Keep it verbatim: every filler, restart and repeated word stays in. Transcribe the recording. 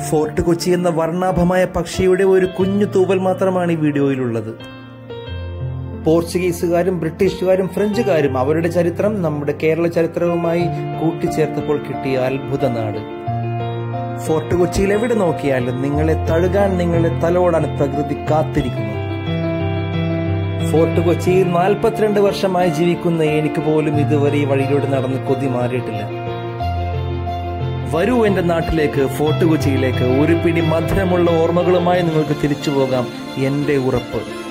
Fort Kochi എന്ന വർണ്ണാഭമായ പക്ഷിയുടെ ഒരു കുഞ്ഞു തൂവൽ മാത്രമാണ് ഈ വീഡിയോയിലുള്ളത്. പോർച്ചുഗീസുകാരും ബ്രിട്ടീഷുകാരും ഫ്രഞ്ചുകാരും അവരുടെ ചരിത്രം നമ്മുടെ കേരള ചരിത്രവുമായി കൂട്ടിച്ചേർത്തപ്പോൾ കിട്ടിയ അത്ഭുത നാട്. ഫോർട്ട് കൊച്ചിയിൽ എവിടെ നോക്കിയാലും നിങ്ങളെ തഴുകാൻ, നിങ്ങളെ തലോടാൻ പ്രകൃതി കാത്തിരിക്കുന്നു. ഫോർട്ട് കൊച്ചിയിൽ നാൽപ്പത്തിരണ്ട് വർഷമായി ജീവിക്കുന്ന എനിക്ക് പോലും ഇതുവരെ ഈ വഴിയിലൂടെ നടന്ന് കൊതി മാറിയിട്ടില്ല. വരൂ എന്റെ നാട്ടിലേക്ക്, ഫോർട്ട് കൊച്ചിയിലേക്ക്. ഒരു പിടി മധുരമുള്ള ഓർമ്മകളുമായി നിങ്ങൾക്ക് തിരിച്ചു പോകാം, എന്റെ ഉറപ്പ്.